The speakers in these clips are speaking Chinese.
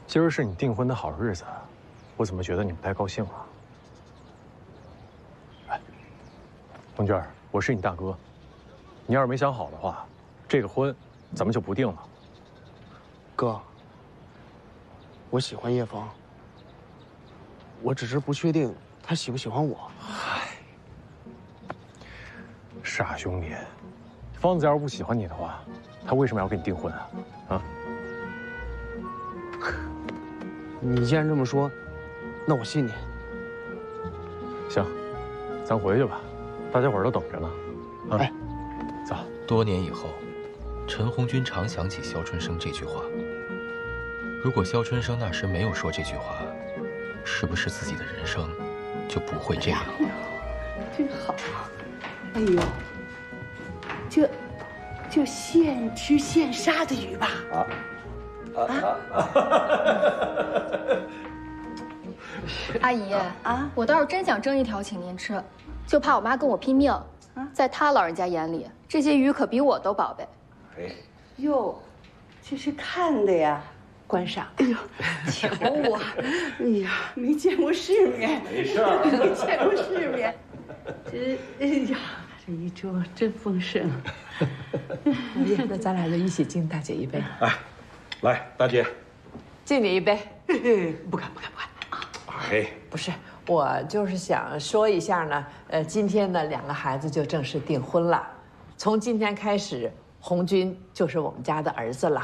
今儿是你订婚的好日子，我怎么觉得你不太高兴了？哎，红娟，我是你大哥，你要是没想好的话，这个婚咱们就不定了。 哥，我喜欢叶芳，我只是不确定她喜不喜欢我。 嗨，傻兄弟，芳子要是不喜欢你的话，她为什么要跟你订婚啊？啊？ 你既然这么说，那我信你。 行，咱回去吧，大家伙儿都等着呢。啊， 哎， 走。 多年以后，陈红军常想起肖春生这句话。如果肖春生那时没有说这句话，是不是自己的人生就不会这样了？ 真好。哎呦，就现吃现杀的鱼吧。 阿姨啊，我倒是真想蒸一条请您吃，就怕我妈跟我拼命。在她老人家眼里，这些鱼可比我都宝贝。 哎，哟，这是看的呀，观赏。哎呦，瞧我，哎呀，没见过世面。 没事， 没见过世面。哎呀，这一桌真丰盛。 老爷，那咱俩就一起敬大姐一杯。 哎，来，大姐， 敬你一杯。 不敢。 哎， 不是，我就是想说一下呢，今天呢，2个孩子就正式订婚了。从今天开始，红军就是我们家的儿子了。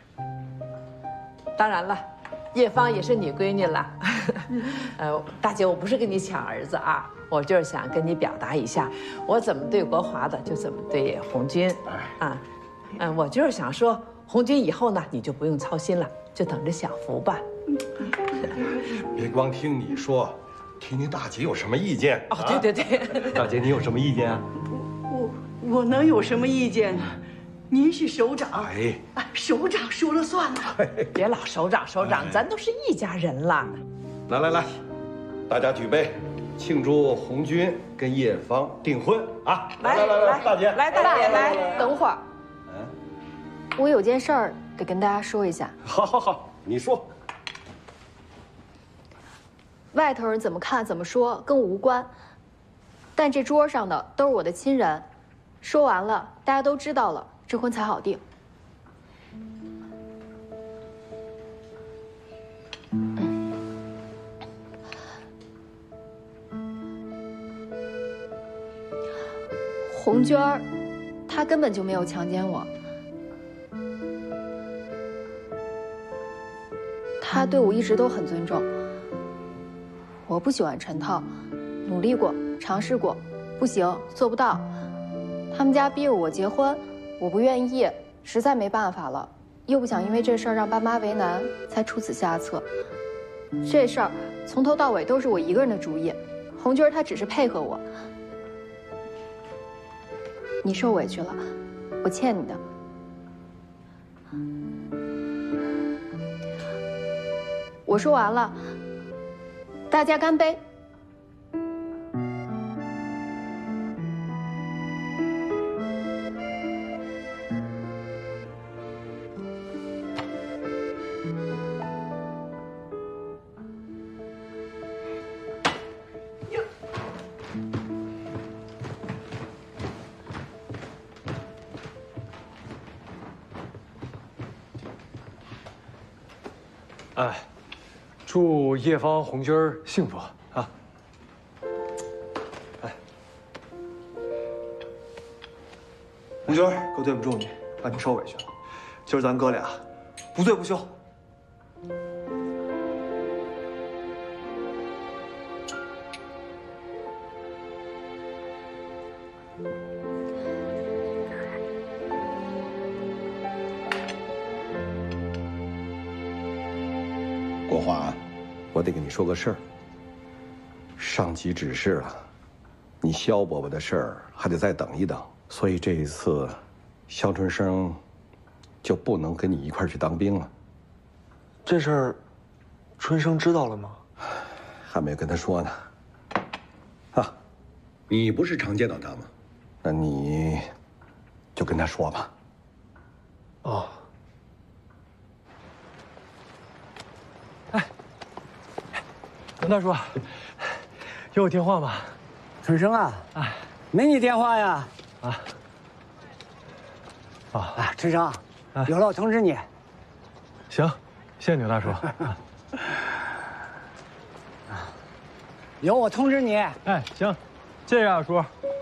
当然了，叶芳也是你闺女了。大姐，我不是跟你抢儿子啊，我就是想跟你表达一下，我怎么对国华的，就怎么对红军。我就是想说，红军以后呢，你就不用操心了，就等着享福吧。 别光听你说，听听大姐有什么意见。 哦，对， 大姐你有什么意见啊？ 我能有什么意见呢？您是首长， 哎， 首长说了算呢。 别老首长，咱都是一家人了。 来，大家举杯，庆祝红军跟叶芳订婚啊！来，大姐， 来，大姐来， 等会儿，我有件事儿得跟大家说一下。 好，你说。 外头人怎么看怎么说跟我无关，但这桌上的都是我的亲人，说完了大家都知道了，这婚才好定。红娟儿，她根本就没有强奸我，她对我一直都很尊重。我不喜欢陈套，努力过，尝试过，不行，做不到。他们家逼着我结婚，我不愿意，实在没办法了，又不想因为这事儿让爸妈为难，才出此下策。这事儿从头到尾都是我一个人的主意，红军她只是配合我。你受委屈了，我欠你的。我说完了。大家干杯！ 哎，祝叶芳、红军儿幸福啊！哎， 红军，哥对不住你，让你受委屈了。今儿咱哥俩不醉不休。 国华，我得跟你说个事儿。上级指示了，你肖伯伯的事儿还得再等一等，所以这一次，肖春生就不能跟你一块儿去当兵了。 这事儿，春生知道了吗？ 还没跟他说呢。啊，你不是常见到他吗？那你就跟他说吧。 哦。 陈大叔，有我电话吗？ 春生啊， 哎， 没你电话呀？春生，有了我通知你。 行，谢谢牛大叔。 有我通知你。 哎，行，谢谢二叔。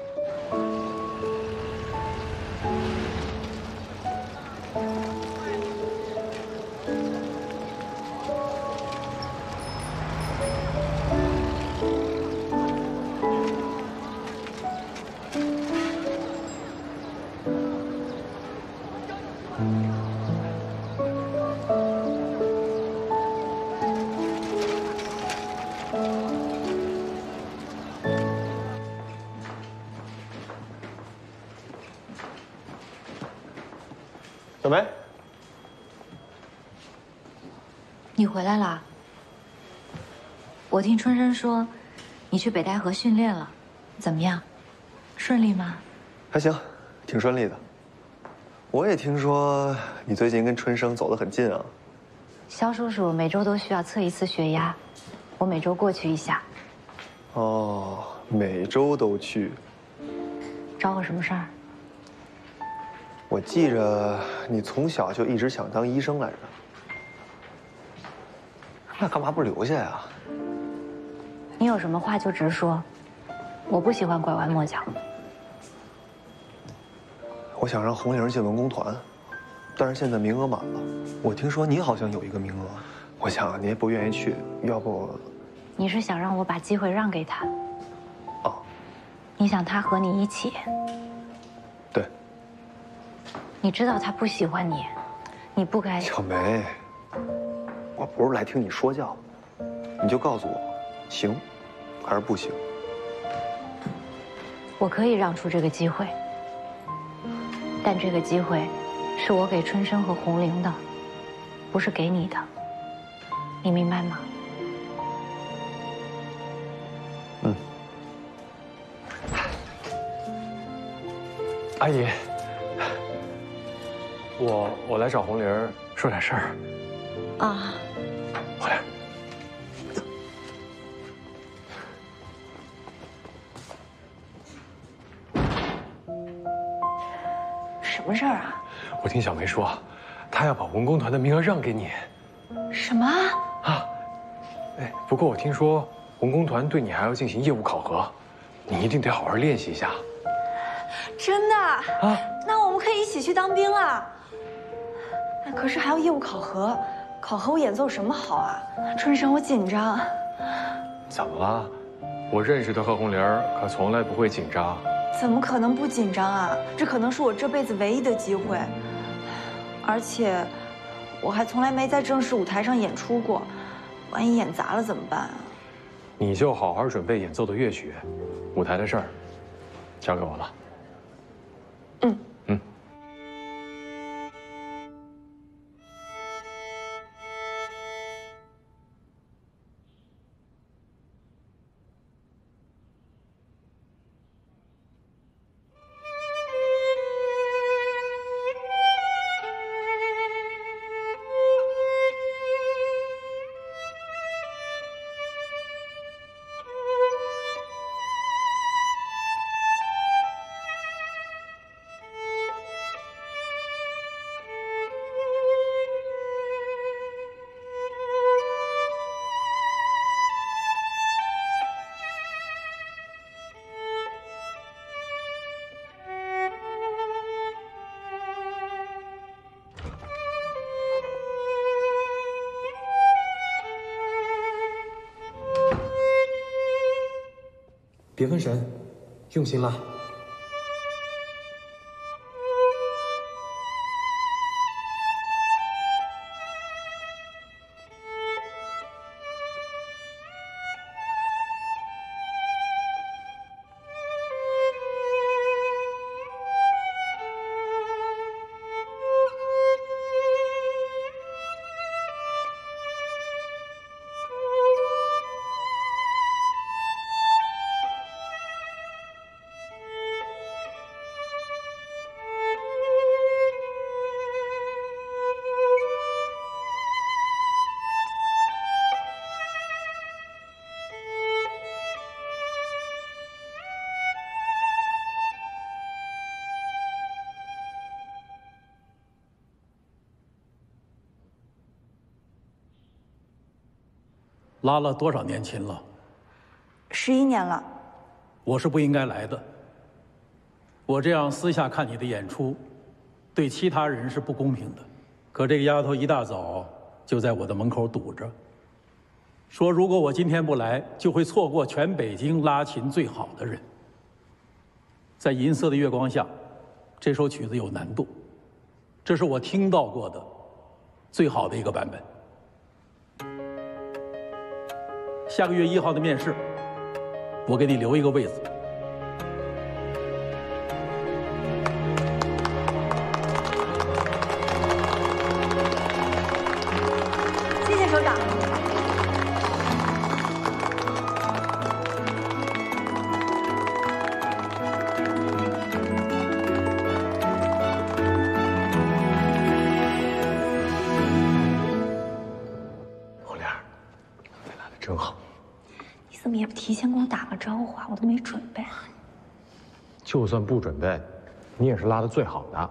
小梅， 你回来啦？我听春生说，你去北戴河训练了，怎么样？顺利吗？ 还行，挺顺利的。我也听说你最近跟春生走得很近啊。 肖叔叔每周都需要测一次血压，我每周过去一下。 哦，每周都去。 找我什么事儿？ 我记着你从小就一直想当医生来着，那干嘛不留下呀？ 你有什么话就直说，我不喜欢拐弯抹角。 我想让红玲进文工团，但是现在名额满了。我听说你好像有一个名额，我想你也不愿意去，要不…… 你是想让我把机会让给他？ 哦， 你想他和你一起？ 对。 你知道他不喜欢你，你不该。 小梅，我不是来听你说教，你就告诉我，行，还是不行？ 我可以让出这个机会，但这个机会是我给春生和红玲的，不是给你的，你明白吗？ 嗯。 阿姨。我来找红玲说点事儿。 啊， 回来。 什么事儿啊？ 我听小梅说，她要把文工团的名额让给你。 什么？ 啊？哎，不过我听说文工团对你还要进行业务考核，你一定得好好练习一下。 真的？ 啊？ 那我们可以一起去当兵了。可是还要业务考核，考核我演奏什么好啊？春生，我紧张。 怎么了？我认识的贺红玲可从来不会紧张。 怎么可能不紧张啊？这可能是我这辈子唯一的机会，而且我还从来没在正式舞台上演出过，万一演砸了怎么办啊？ 你就好好准备演奏的乐曲，舞台的事儿交给我了。 嗯。 别分神，用心拉。 拉了多少年琴了 ？11年了。 我是不应该来的。我这样私下看你的演出，对其他人是不公平的。可这个丫头一大早就在我的门口堵着，说如果我今天不来，就会错过全北京拉琴最好的人。在银色的月光下，这首曲子有难度，这是我听到过的最好的一个版本。下个月1号的面试，我给你留一个位子。 谢谢首长。 真好， 你怎么也不提前跟我打个招呼啊？我都没准备。 就算不准备，你也是拉的最好的。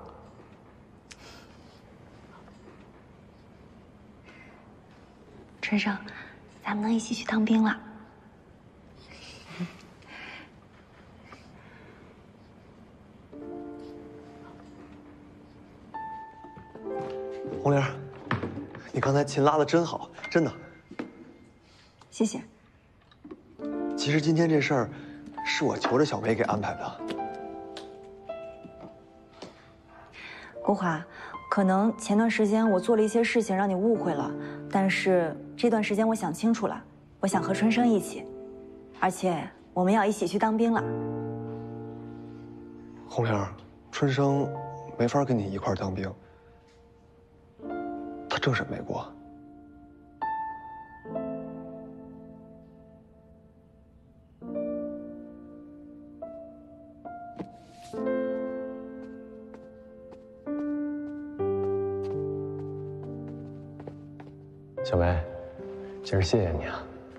春生，咱们能一起去当兵了。 红玲，你刚才琴拉的真好，真的。 谢谢。 其实今天这事儿，是我求着小梅给安排的。 国华，可能前段时间我做了一些事情让你误会了，但是这段时间我想清楚了，我想和春生一起，而且我们要一起去当兵了。 红玲，春生没法跟你一块儿当兵，他政审没过。 小梅，今儿谢谢你啊！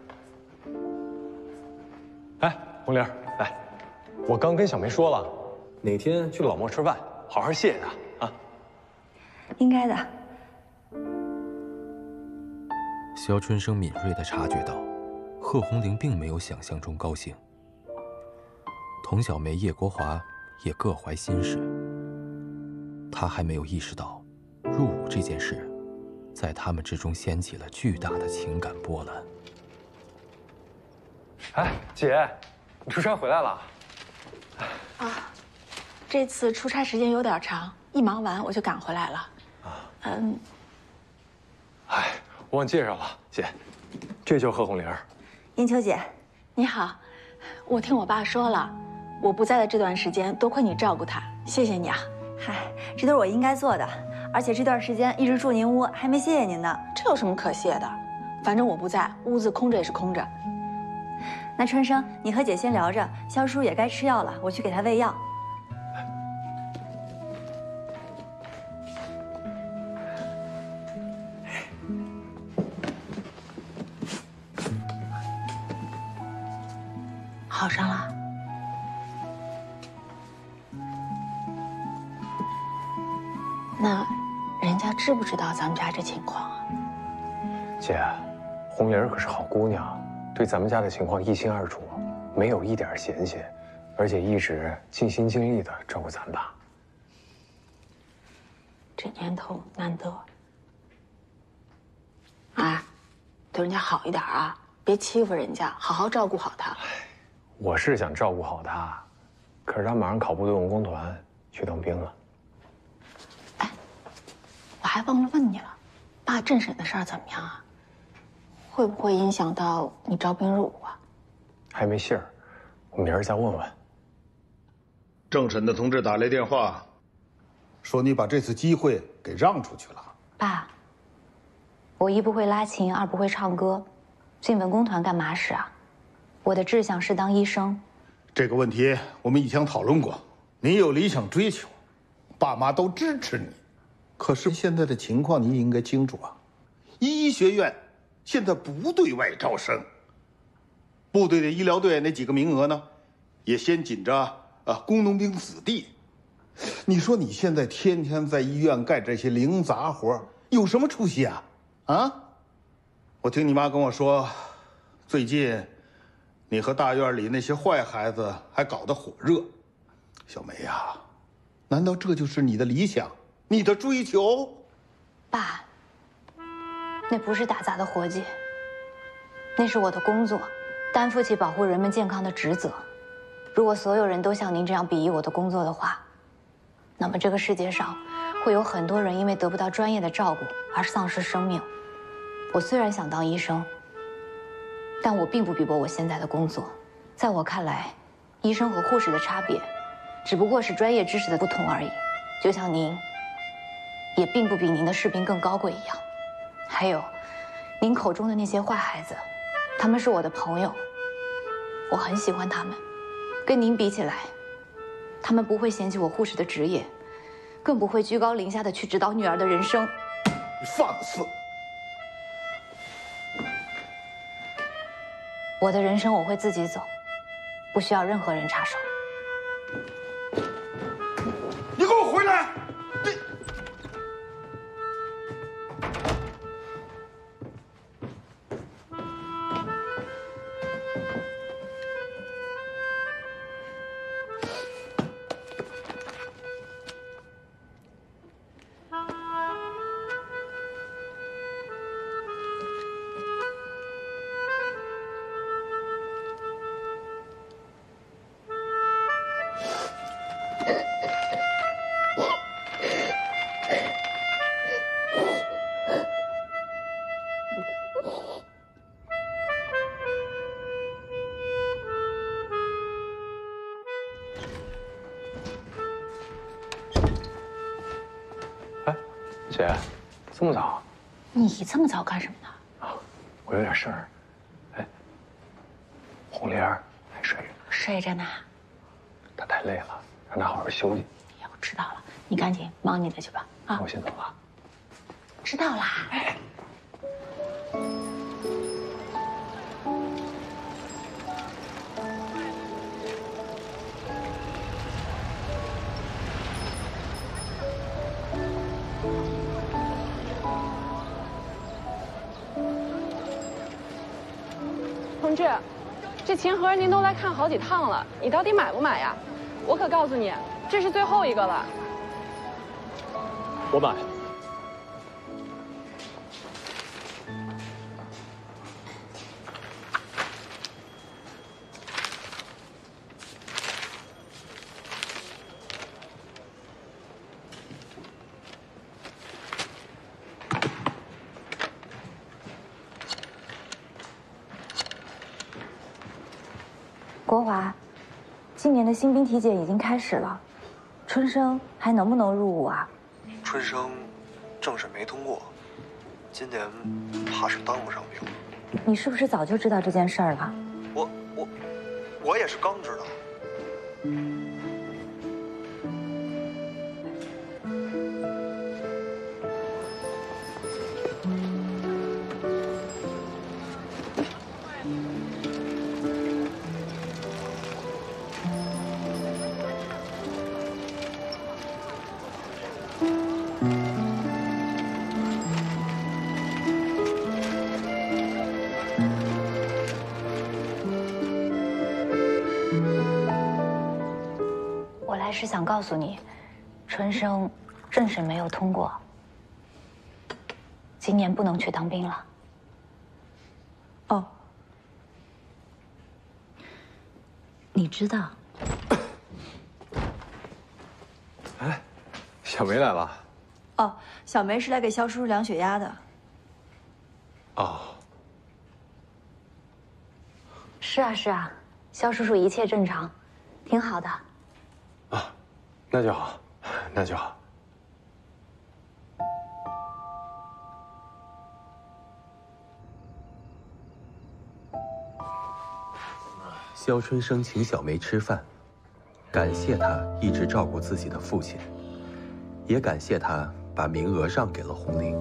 哎，红玲，来，我刚跟小梅说了，哪天去老莫吃饭，好好谢谢她啊。 应该的。 肖春生敏锐地察觉到，贺红玲并没有想象中高兴。童小梅、叶国华也各怀心事。他还没有意识到，入伍这件事，在他们之中掀起了巨大的情感波澜。 哎，姐，你出差回来了？ 啊，这次出差时间有点长，一忙完我就赶回来了。啊， 哎，我忘介绍了，姐，这就是贺红玲。 英秋姐， 你好，我听我爸说了，我不在的这段时间多亏你照顾他，谢谢你啊。 嗨，这都是我应该做的，而且这段时间一直住您屋，还没谢谢您呢。 这有什么可谢的？反正我不在，屋子空着也是空着。 那春生，你和姐先聊着，肖叔也该吃药了，我去给他喂药。 好上了。那人家知不知道咱们家这情况啊？ 姐，红玲可是好姑娘，对咱们家的情况一清二楚，没有一点嫌隙，而且一直尽心尽力的照顾咱爸。 这年头难得。哎，对人家好一点啊，别欺负人家，好好照顾好他。 我是想照顾好他，可是他马上考部队文工团去当兵了。 我还忘了问你了，爸政审的事儿怎么样啊？会不会影响到你招兵入伍啊？ 还没信儿，我明儿再问问。 政审的同志打来电话，说你把这次机会给让出去了。 爸，我一不会拉琴，二不会唱歌，进文工团干嘛使啊？我的志向是当医生。 这个问题我们以前讨论过，你有理想追求，爸妈都支持你。可是现在的情况你应该清楚啊，医学院现在不对外招生，部队的医疗队那几个名额呢，也先紧着工农兵子弟。你说你现在天天在医院干这些零杂活，有什么出息啊？啊？我听你妈跟我说， 最近，你和大院里那些坏孩子还搞得火热。小梅呀，难道这就是你的理想，你的追求？ 爸，那不是打杂的活计，那是我的工作，担负起保护人们健康的职责。如果所有人都像您这样鄙夷我的工作的话，那么这个世界上会有很多人因为得不到专业的照顾而丧失生命。我虽然想当医生，但我并不比驳我现在的工作。在我看来，医生和护士的差别，只不过是专业知识的不同而已。就像您，也并不比您的士兵更高贵一样。还有，您口中的那些坏孩子，他们是我的朋友，我很喜欢他们。跟您比起来，他们不会嫌弃我护士的职业，更不会居高临下的去指导女儿的人生。 你放肆！ 我的人生我会自己走，不需要任何人插手。 你给我回来！你。 姐，这么早？ 你这么早干什么呢？ 啊，我有点事儿。哎，红莲儿还睡着呢。 睡着呢。 她太累了，让她好好休息。 哎呀，我知道了，你赶紧忙你的去吧。啊， 我先走了。 知道啦。 哎。 同志，这琴盒您都来看好几趟了，你到底买不买呀？我可告诉你，这是最后一个了。 我买。 国华，今年的新兵体检已经开始了，春生还能不能入伍啊？ 春生政审没通过，今年怕是当不上兵。 你是不是早就知道这件事儿了？ 我也是刚知道。 我来是想告诉你，春生政审没有通过，今年不能去当兵了。 哦，你知道？ 哎，小梅来了。 哦，小梅是来给肖叔叔量血压的。 哦。 是啊是啊，肖叔叔一切正常，挺好的。 啊，那就好，那就好。 肖春生请小梅吃饭，感谢她一直照顾自己的父亲，也感谢她把名额让给了红玲。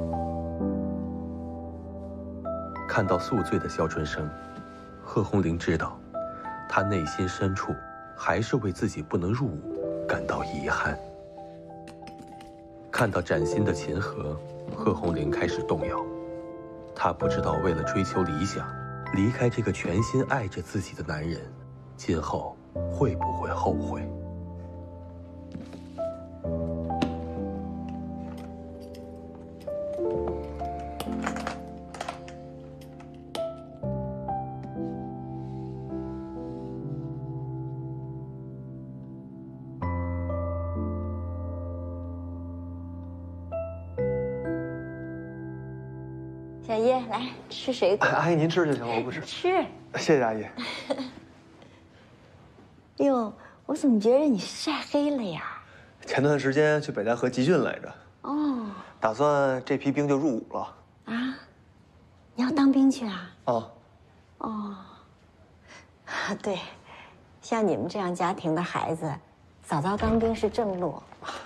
看到宿醉的肖春生，贺红玲知道，他内心深处还是为自己不能入伍感到遗憾。看到崭新的琴盒，贺红玲开始动摇。她不知道为了追求理想， 离开这个全心爱着自己的男人，今后会不会后悔？ 小叶，来吃水果。 阿姨您吃就行了，我不吃。 吃。 谢谢阿姨。 哟，我怎么觉得你晒黑了呀？ 前段时间去北戴河集训来着。 哦。 打算这批兵就入伍了。 啊？你要当兵去啊？ 啊。 哦。对，像你们这样家庭的孩子，早早当兵是正路。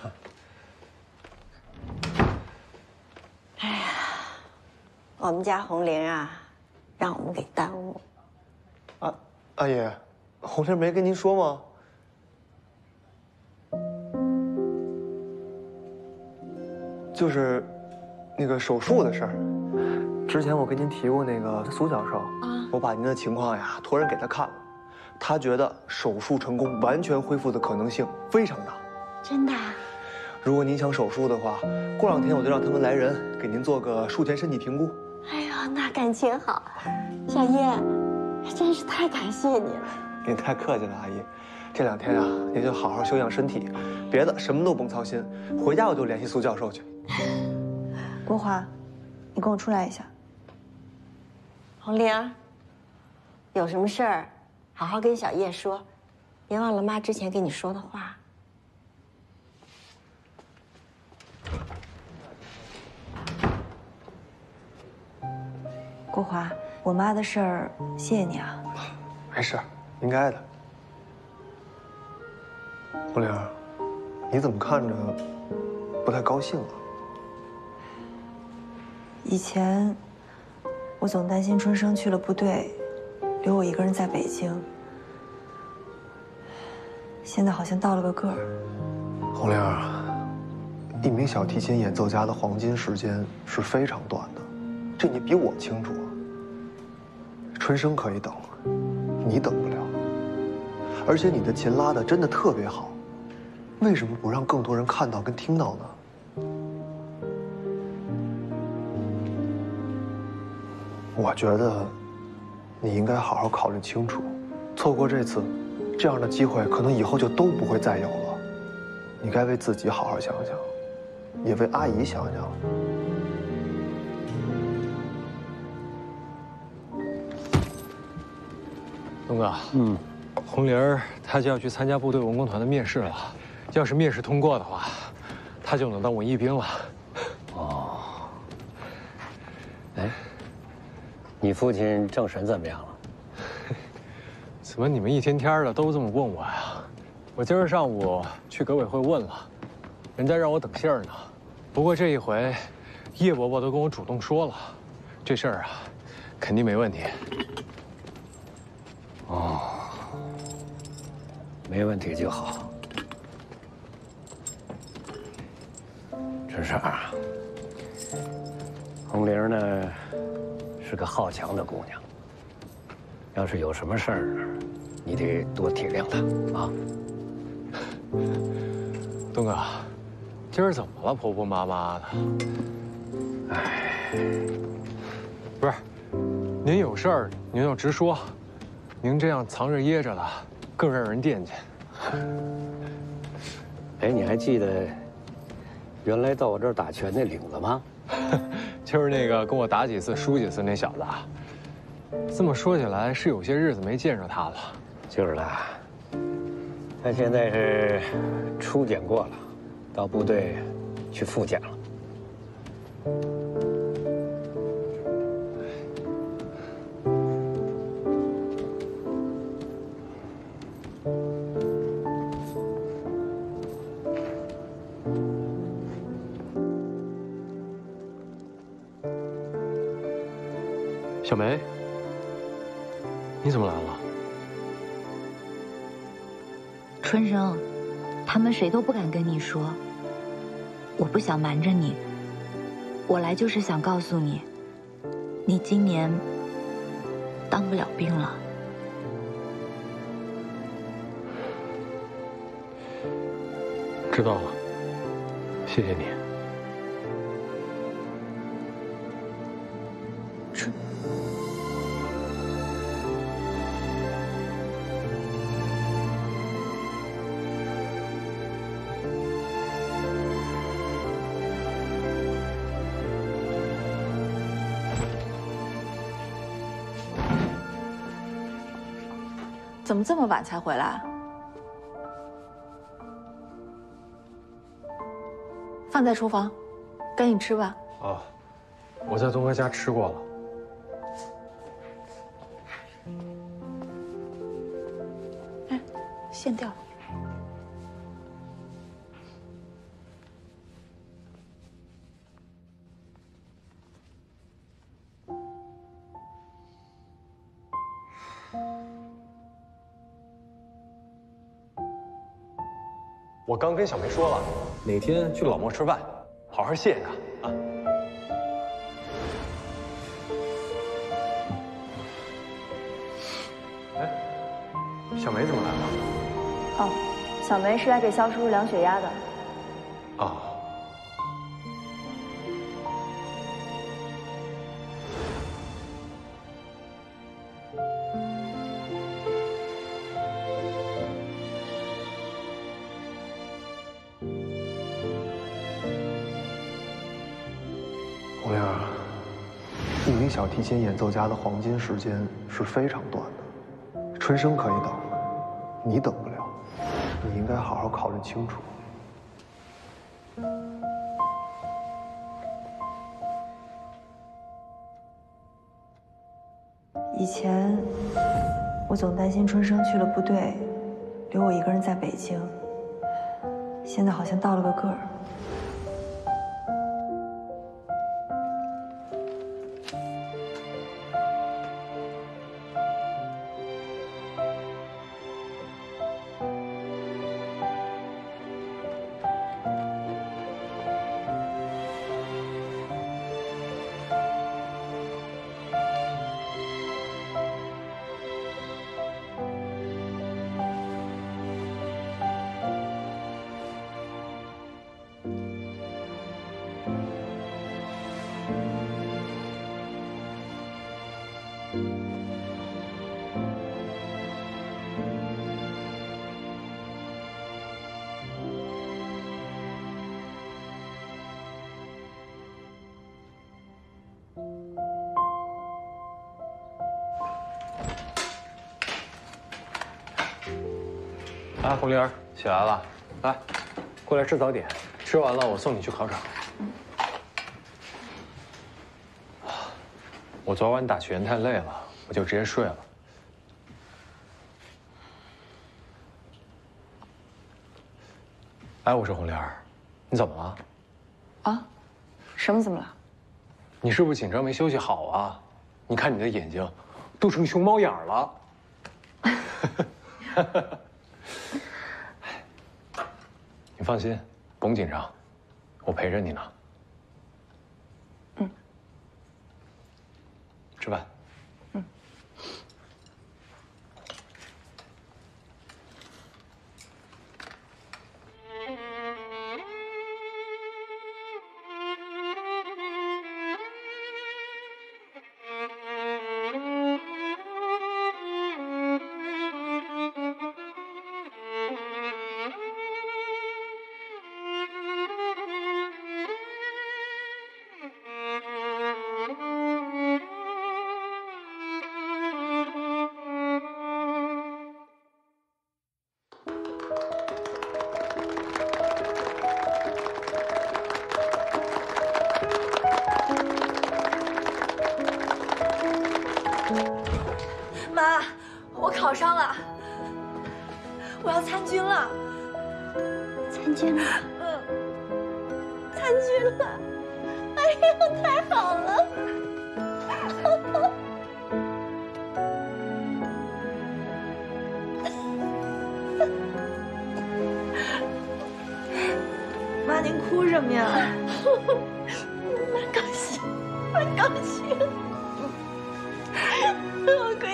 哎呀，我们家红玲啊，让我们给耽误。 阿姨，红玲没跟您说吗？就是那个手术的事儿。之前我跟您提过那个苏教授，我把您的情况呀托人给他看了，他觉得手术成功，完全恢复的可能性非常大。 真的？ 如果您想手术的话，过2天我就让他们来人给您做个术前身体评估。 哎呦，那感情好，小叶，真是太感谢你了。 您太客气了，阿姨。这2天啊，您就好好休养身体，别的什么都甭操心。回家我就联系苏教授去。 国华，你跟我出来一下。 红玲，有什么事儿，好好跟小叶说，别忘了妈之前跟你说的话。 国华，我妈的事儿，谢谢你啊。 没事，应该的。红玲，你怎么看着不太高兴啊？ 以前，我总担心春生去了部队，留我一个人在北京。现在好像到了个个儿。 红玲，一名小提琴演奏家的黄金时间是非常短的，这你比我清楚啊。春生可以等，你等不了。而且你的琴拉得真的特别好，为什么不让更多人看到跟听到呢？我觉得你应该好好考虑清楚，错过这次，这样的机会可能以后就都不会再有了。你该为自己好好想想，也为阿姨想想。 东哥，红玲儿她就要去参加部队文工团的面试了，要是面试通过的话，她就能当文艺兵了。 哦，哎，你父亲政审怎么样了？ 怎么你们一天天的都这么问我呀？我今儿上午去革委会问了，人家让我等信儿呢。不过这一回，叶伯伯都跟我主动说了，这事儿啊，肯定没问题。 哦，没问题就好。春生啊，红玲呢是个好强的姑娘，要是有什么事儿，你得多体谅她啊。 东哥，今儿怎么了？婆婆妈妈的。 哎， 不是，您有事儿您就直说，您这样藏着掖着的，更让人惦记。 哎，你还记得原来到我这儿打拳那领子吗？ 就是那个跟我打几次输几次那小子。这么说起来，是有些日子没见着他了。 就是的，他现在是初检过了，到部队去复检了。 小梅，你怎么来了？ 春生，他们谁都不敢跟你说。我不想瞒着你，我来就是想告诉你，你今年当不了兵了。 知道了，谢谢你。 怎么这么晚才回来？饭在厨房，赶紧吃吧。 哦，我在东哥家吃过了。 哎，线掉了。 我刚跟小梅说了，哪天去老莫吃饭，好好谢谢她啊。哎，小梅怎么来了？ 哦，小梅是来给肖叔叔量血压的。 哦。 红玲儿，一名小提琴演奏家的黄金时间是非常短的，春生可以等，你等不了，你应该好好考虑清楚。 以前我总担心春生去了部队，留我一个人在北京。现在好像到了个个儿。 哎，红玲儿起来了，来，过来吃早点，吃完了我送你去考场。我昨晚打拳太累了，我就直接睡了。哎，我说红玲儿，你怎么了？ 啊？什么怎么了？ 你是不是紧张没休息好啊？你看你的眼睛，都成熊猫眼了。你放心，甭紧张，我陪着你呢。 嗯。 吃饭。 嗯。 妈，我考上了，我要参军了。 参军了？ 参军了！哎呦，太好了！妈，您哭什么呀？妈高兴，妈高兴。我可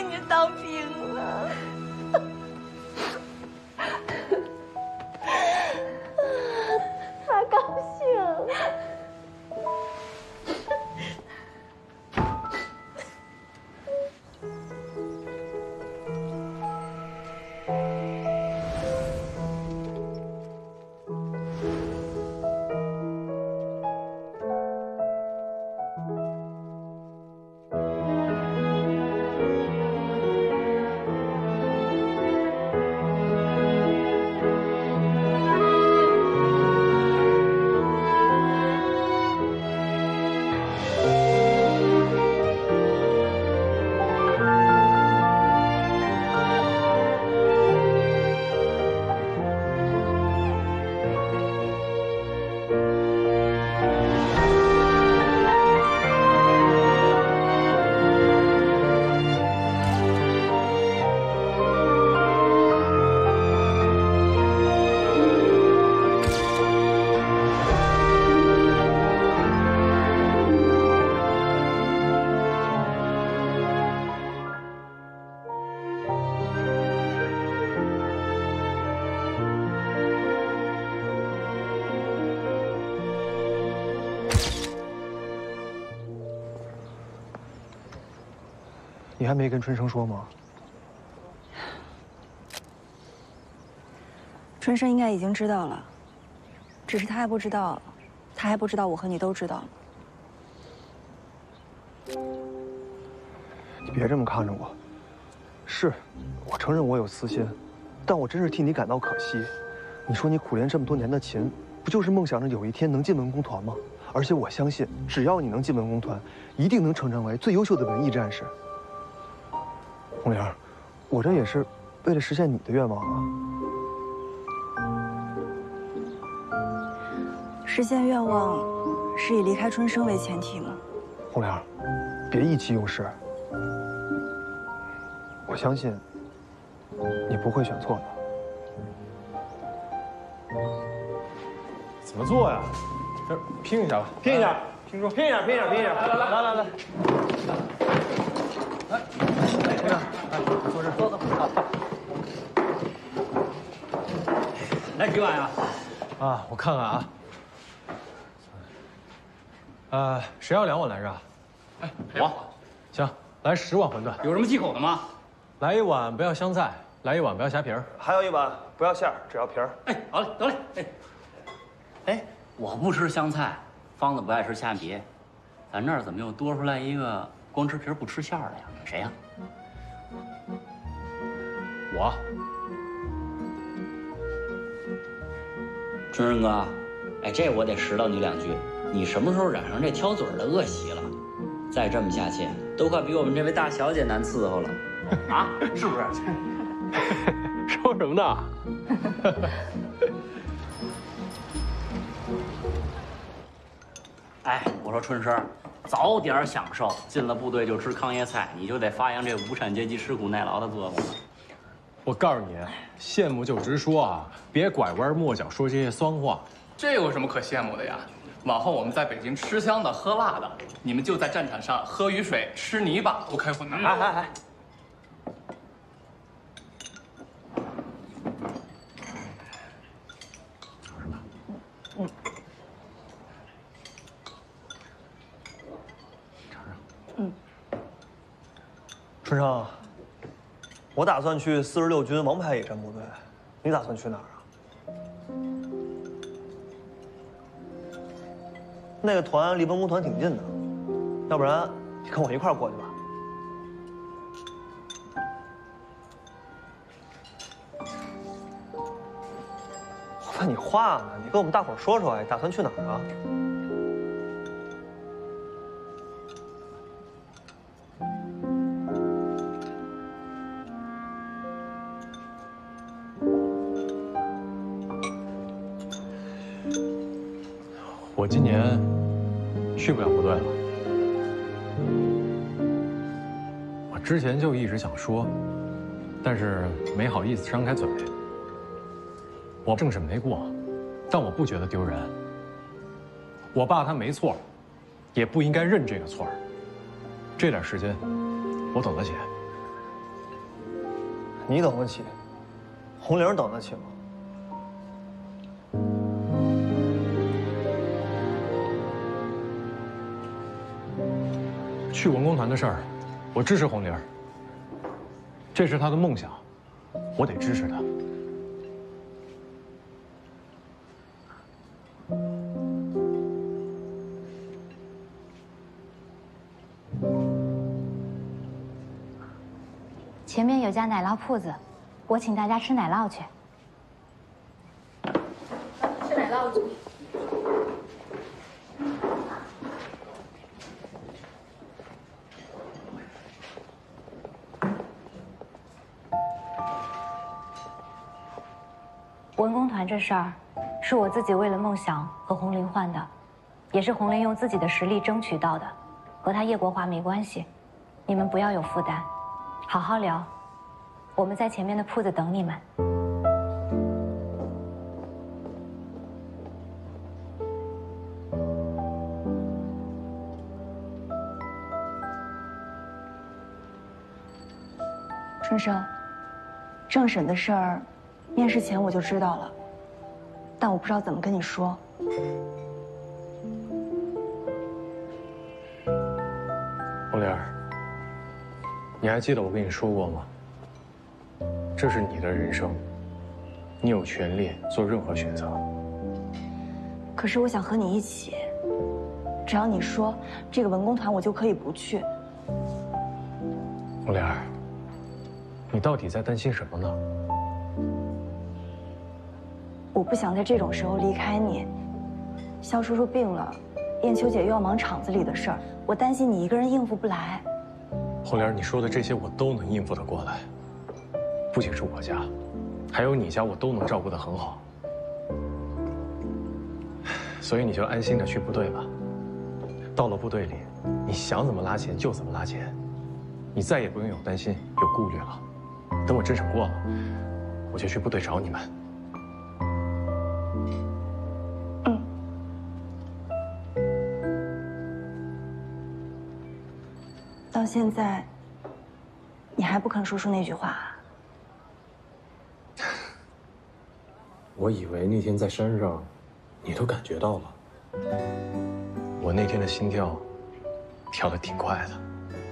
你还没跟春生说吗？ 春生应该已经知道了，只是他还不知道我和你都知道了。 你别这么看着我。是，我承认我有私心，但我真是替你感到可惜。你说你苦练这么多年的琴，不就是梦想着有一天能进文工团吗？而且我相信，只要你能进文工团，一定能成长为最优秀的文艺战士。红玲，我这也是为了实现你的愿望啊。 实现愿望是以离开春生为前提吗？ 红玲，别意气用事。我相信你不会选错的。 怎么做呀？这拼一下吧， 拼一下， 拼住， 拼一下，拼一下，拼一下！来， 这样，哎，坐这，坐。 来几碗呀？ 啊，我看看啊。谁要2碗来着？ 哎，我。 行，来10碗馄饨。 有什么忌口的吗？ 来1碗不要香菜，来1碗不要虾皮儿。 还有1碗不要馅儿，只要皮儿。 哎，好嘞，得嘞。 哎，我不吃香菜，方子不爱吃虾皮，咱这儿怎么又多出来一个光吃皮儿不吃馅儿的呀？谁呀？ 我。 春生哥，哎，这我得拾到你2句。你什么时候染上这挑嘴的恶习了？再这么下去，都快比我们这位大小姐难伺候了，啊？是不是？ 说什么呢？ 哎，我说春生，早点享受，进了部队就吃糠咽菜，你就得发扬这无产阶级吃苦耐劳的作风了。 我告诉你，羡慕就直说啊，别拐弯抹角说这些酸话。 这有什么可羡慕的呀？往后我们在北京吃香的喝辣的，你们就在战场上喝雨水吃泥巴，多开荤呐！ 哎。 春生，我打算去46军王牌野战部队，你打算去哪儿啊？那个团离文工团挺近的，要不然你跟我一块儿过去吧。我问你话呢，你跟我们大伙儿说说，哎，打算去哪儿啊？ 我今年去不了部队了。我之前就一直想说，但是没好意思张开嘴。我政审没过，但我不觉得丢人。我爸他没错，也不应该认这个错。这点时间，我等得起。 你等得起，红玲等得起吗？ 去文工团的事儿，我支持红玲。这是她的梦想，我得支持她。 前面有家奶酪铺子，我请大家吃奶酪去。 吃奶酪去。 文工团这事儿，是我自己为了梦想和红玲换的，也是红玲用自己的实力争取到的，和她叶国华没关系。你们不要有负担，好好聊。我们在前面的铺子等你们。春生，政审的事儿，面试前我就知道了，但我不知道怎么跟你说。 红玲， 你还记得我跟你说过吗？这是你的人生，你有权利做任何选择。 可是我想和你一起，只要你说这个文工团，我就可以不去。 红莲儿，你到底在担心什么呢？ 我不想在这种时候离开你。肖叔叔病了，燕秋姐又要忙厂子里的事儿，我担心你一个人应付不来。 红莲儿，你说的这些我都能应付得过来，不仅是我家，还有你家，我都能照顾得很好。所以你就安心的去部队吧。到了部队里，你想怎么拉钱就怎么拉钱，你再也不用有担心、有顾虑了。等我政审过了，我就去部队找你们。 到现在，你还不肯说出那句话？ 我以为那天在山上，你都感觉到了。我那天的心跳，跳得挺快的。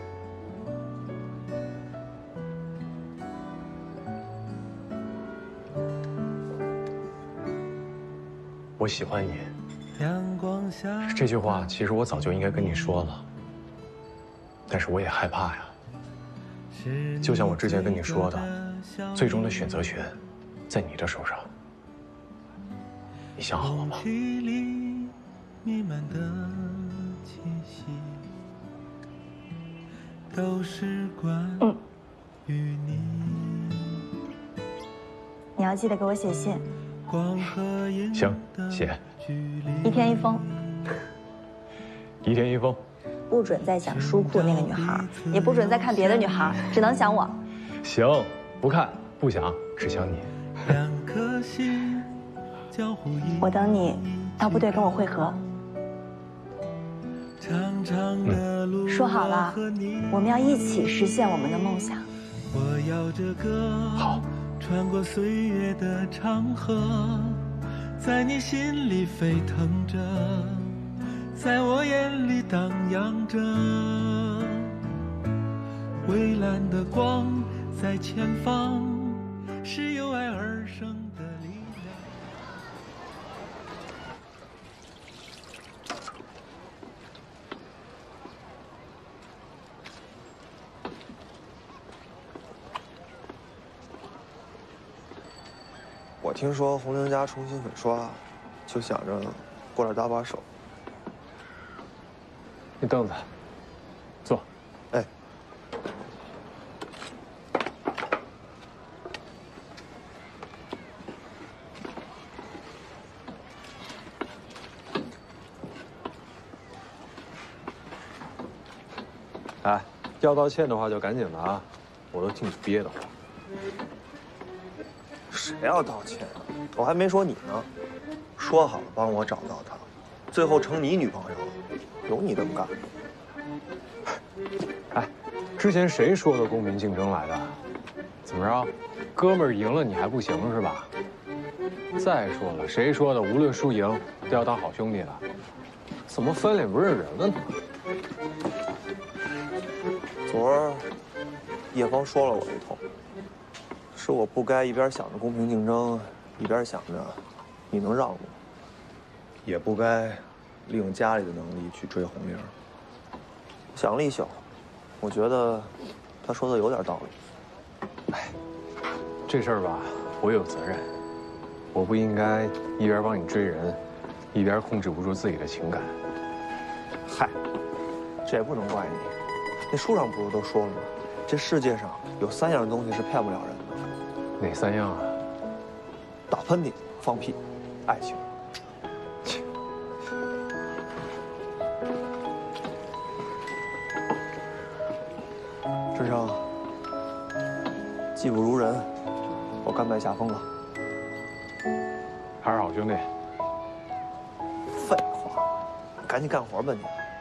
我喜欢你。这句话其实我早就应该跟你说了。但是我也害怕呀，就像我之前跟你说的，最终的选择权在你的手上。你想好了吗？ 你要记得给我写信。 行，写。 一天一封。 一天一封。 不准再想书库那个女孩，也不准再看别的女孩，只能想我。 行，不看，不想，只想你。 我等你到部队跟我会合。说好了，我们要一起实现我们的梦想。 好。 穿过岁月的长河，在你心里沸腾着。在我眼里荡漾着，蔚蓝的光在前方，是由爱而生的力量。 我听说红菱家重新粉刷，就想着过来搭把手。 那凳子，坐。 哎。 哎，要道歉的话就赶紧的啊，我都替你憋得慌。 谁要道歉啊？我还没说你呢。说好了帮我找到她，最后成你女朋友了。有你这么干的？ 哎，之前谁说的公平竞争来的？怎么着，哥们儿赢了你还不行是吧？再说了，谁说的无论输赢都要当好兄弟的？怎么翻脸不认人了呢？ 昨儿叶芳说了我一通，说我不该一边想着公平竞争，一边想着你能让我，也不该利用家里的能力去追红菱。想了一宿，我觉得他说的有点道理。 哎，这事儿吧，我有责任，我不应该一边帮你追人，一边控制不住自己的情感。 嗨，这也不能怪你。那书上不是都说了吗？这世界上有3样东西是骗不了人的。 哪3样啊？ 打喷嚏、放屁、爱情。春生，技不如人，我甘拜下风了。 还是好兄弟。 废话，赶紧干活吧你。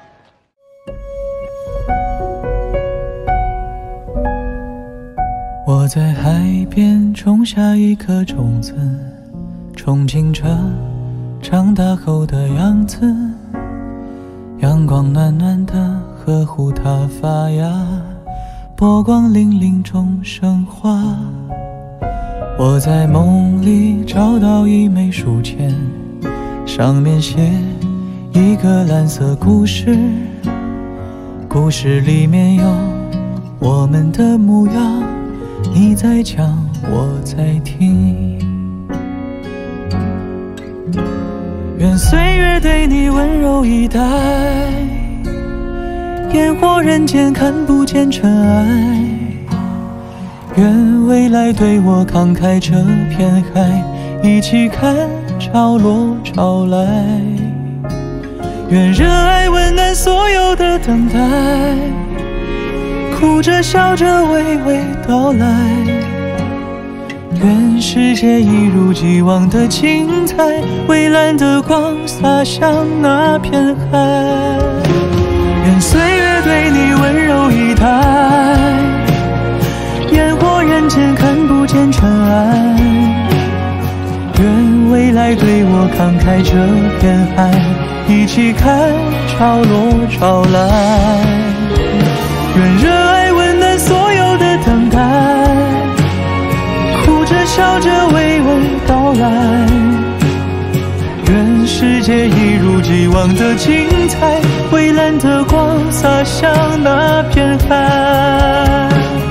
我在海边种下一颗种子，憧憬着长大后的样子。阳光暖暖的，呵护它发芽， 波光粼粼中升华。我在梦里找到一枚书签，上面写一个蓝色故事，故事里面有我们的模样，你在讲，我在听。愿岁月对你温柔以待，烟火人间看不见尘埃。愿未来对我慷慨这片海，一起看潮落潮来。愿热爱温暖所有的等待，哭着笑着娓娓道来。愿世界一如既往的精彩，蔚蓝的光洒向那片海。愿岁月对你温柔以待，烟火人间看不见尘埃。愿未来对我慷慨这片海，一起看潮落潮来。愿热爱温暖所有的等待，哭着笑着娓娓道来。愿世界一如既往的精彩，蔚蓝的光洒向那片海。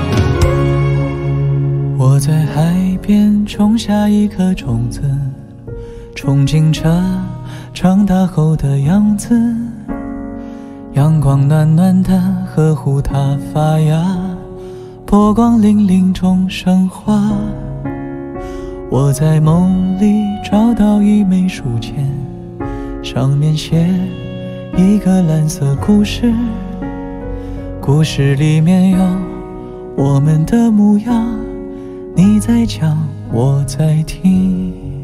我在海边种下一颗种子，憧憬着长大后的样子。阳光暖暖的呵护它发芽，波光粼粼中升华。我在梦里找到一枚书签，上面写一个蓝色故事，故事里面有我们的模样，你在讲，我在听。